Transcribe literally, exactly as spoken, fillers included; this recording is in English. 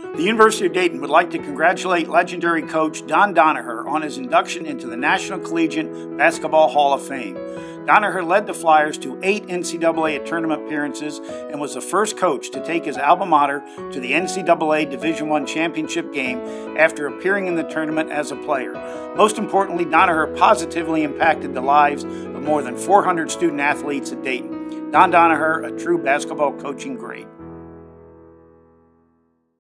The University of Dayton would like to congratulate legendary coach Don Donoher on his induction into the National Collegiate Basketball Hall of Fame. Donoher led the Flyers to eight N C double A tournament appearances and was the first coach to take his alma mater to the N C double A Division One championship game after appearing in the tournament as a player. Most importantly, Donoher positively impacted the lives of more than four hundred student athletes at Dayton. Don Donoher, a true basketball coaching great.